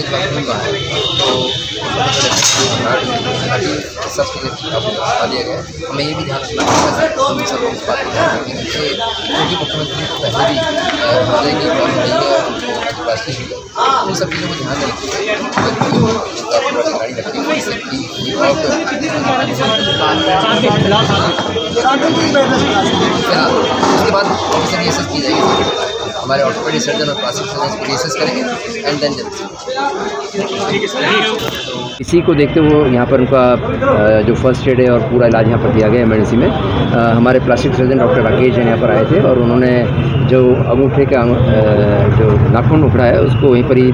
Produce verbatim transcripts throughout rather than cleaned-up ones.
आगे जब दूँगा तो सब बता दिया गया। हमें ये भी ध्यान रखना पड़ेगा हम सब इस बात को ध्यान रखेंगे कि क्योंकि मुख्यमंत्री को पहले भी हृदय की प्रॉब्लम नहीं है, प्लास्टिक हुई है, उन सब चीज़ों को ध्यान में रखिए, गाड़ी रखिए सेफ्टी उसके बाद ऑफिसर रिएसेस की जाएगी। हमारे ऑर्थोपेडिक सर्जन और प्लास्टिक सर्जन को रिएसेस करेंगे एंड देन इसी को देखते हुए यहाँ पर उनका जो फर्स्ट एड है और पूरा इलाज यहाँ पर दिया गया इमरजेंसी में। हमारे plastic surgeon doctor Rakesh Jain यहाँ पर आए थे और उन्होंने जो अंगूठे का जो नाखून उखड़ा है उसको वहीं पर ही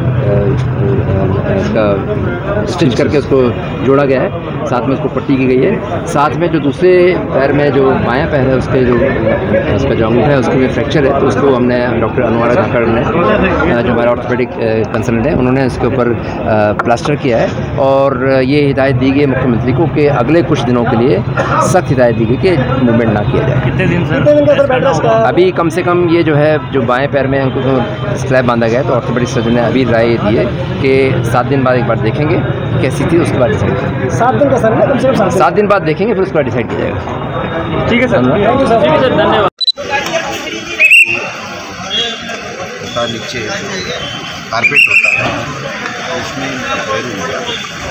इसका स्टिच करके उसको जोड़ा गया है, साथ में उसको पट्टी की गई है। साथ में जो दूसरे पैर में जो बायां पैर है उसके जो उसका जो अंगूठा है उसके में फ्रैक्चर है, तो उसको हमने डॉक्टर अनुराग धाकड़ ने जो हमारे ऑर्थोपेडिक कंसल्टेंट हैं उन्होंने इसके ऊपर प्लास्टर किया है। और ये हिदायत दी गई मुख्यमंत्री को कि अगले कुछ दिनों के लिए सख्त हिदायत दी गई कि मूवमेंट ना किया जाए। कितने दिन सर? अभी कम से कम ये जो है जो बाएं पैर में उनको स्लैब बांधा गया है, तो ऑर्थोपेडिक सर्जन ने अभी राय दी है कि सात दिन बाद एक बार देखेंगे कैसी थी, उसके बाद डिसाइड करेंगे। सात दिन का सर कम से कम सात दिन बाद देखेंगे, फिर उसके बाद डिसाइड किया जाएगा। ठीक है सर, थैंक यू सर, ठीक है सर, धन्यवाद। नीचे कारपेट होता है उसमें पैर हो गया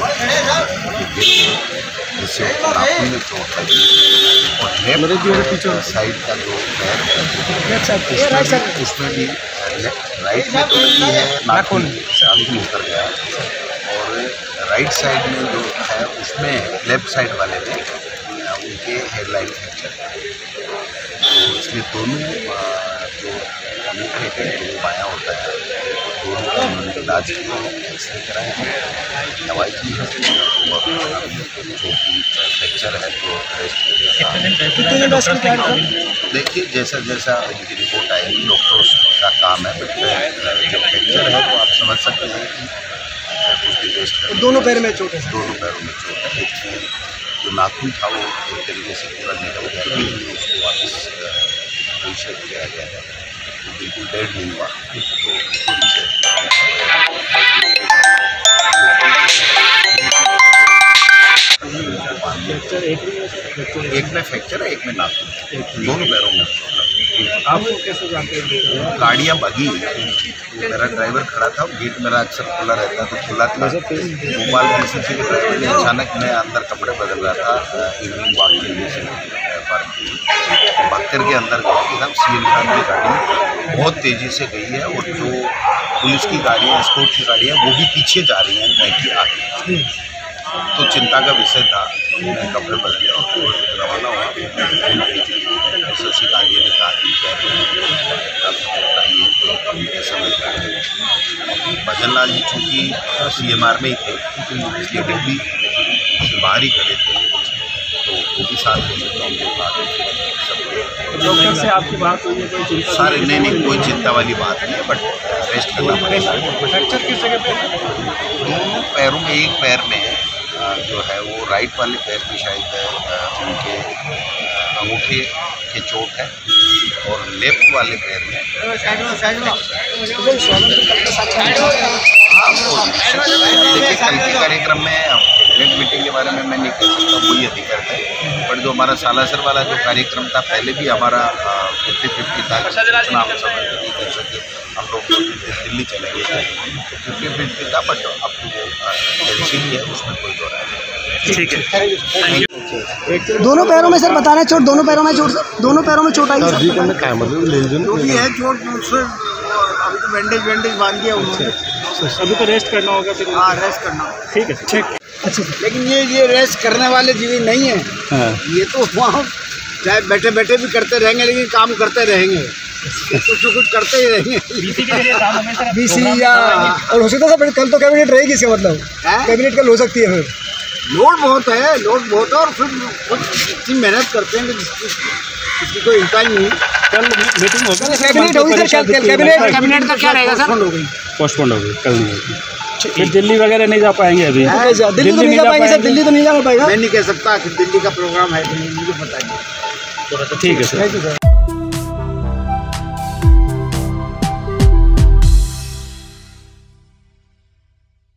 जिससे नाखून में चोट लगी और लेफ्ट पीछे साइड का जो पैर है उसमें भी राइट में तो लगी है, नाखून नाखून उतर गया और राइट साइड में जो है उसमें लेफ्ट साइड वाले में उनके हेडलाइन फ्रैक्चर है। तो इसमें दोनों जो अंगूठे है जो बायां होता है दोनों का उन्होंने इलाज किया है, एक्सरे कराया है, दवाई की है और जो कि फ्रैक्चर है तो रेस्ट देखिए जैसा जैसा इनकी रिपोर्ट आएगी, डॉक्टर्स का काम है, बट जब फ्रैक्चर है तो आप समझ सकते हैं कि उसकी रेस्ट दोनों पैर में चोट है, दोनों पैरों में चोट है। एक जो नाखून था वो एक तरीके से पूरा निकल गया है, उसको वापस रीशेप किया गया है, तो बिल्कुल डेड नहीं हुआ, तो एक में फ्रैक्चर है, एक में नाखून, दोनों पैरों में। आप कैसे जानते हैं? गाड़ियाँ भगी, मेरा ड्राइवर खड़ा था, गेट मेरा अक्सर खुला रहता तो खुला था। भोपाल पुलिस के ड्राइवर ने अचानक मैं अंदर कपड़े बदल रहा था इवनिंग वॉक के लिए भाग करके अंदर गया कि हम सी एम खान की गाड़ी बहुत तेज़ी से गई है और जो पुलिस की गाड़ियाँ एस्कॉर्ट की गाड़ियाँ वो भी पीछे जा रही हैं, नहीं कि आगे। तो चिंता का विषय था, मैं कपड़े बदले और रवाना हुआ। एस एस सी आगे ने कहा कि भजन लाल जी चूँकि सी एम आर में ही थे इसलिए वो भी बाहर ही खड़े थे, तो वो भी साथ हो सकता उनके डॉक्टर से आपकी बात हुई है? कोई चिंता सारे नहीं नहीं कोई चिंता वाली बात नहीं है, बट रेस्ट करना पड़ेगा। फ्रैक्चर किस जगह पे? दोनों पैरों में, एक पैर में जो है वो राइट वाले पैर की शायद उनके अंगूठे के चोट है और लेफ्ट वाले पैर में देखिए कल के कार्यक्रम में नेट मीटिंग के बारे में मैं नहीं कह सकता, वही अधिकार है, बट जो हमारा सालासर वाला जो कार्यक्रम था पहले भी हमारा फिफ्टी फिफ्टी था, इतना हम सब नहीं कर सके, हम लोग दिल्ली चले गए तो फिफ्टी फिफ्टी था, बट अब तो वो एलसी है उसमें कोई दो रहा है। ठीक है। दोनों पैरों में सर बता रहे हैं चोट, दोनों पैरों में चोट, दोनों पैरों में चोट आई है। जो भी है चोट उससे अभी तो बैंडेज बैंडेज बांध दिया उन्होंने, अभी तो रेस्ट करना होगा फिर। हाँ रेस्ट करना, ठीक है ठीक। अच्छा लेकिन ये ये रेस्ट करने वाले जीवी नहीं है। हाँ। ये तो वहाँ चाहे बैठे बैठे भी करते रहेंगे लेकिन काम करते रहेंगे, कुछ न कुछ करते ही रहेंगे। बीसी या और हो सकता है कल तो कैबिनेट रहेगी, इसका मतलब कैबिनेट कल हो सकती है। फिर लोड बहुत है, लोड बहुत है और फिर इतनी मेहनत करते हैं कि किसी को इम्कान नहीं। कल मीटिंग होगी, कैबिनेट होगी सर, कैबिनेट कैबिनेट का क्या रहेगा सर? पोस्टपोन हो गई, कल नहीं होगी। फिर दिल्ली वगैरह नहीं जा पाएंगे अभी? दिल्ली तो नहीं जा पाएंगे सर, दिल्ली तो नहीं जाना पाएगा। मैं नहीं कह सकता कि दिल्ली का प्रोग्राम है कि नहीं, मुझे पता नहीं। ठीक है सर।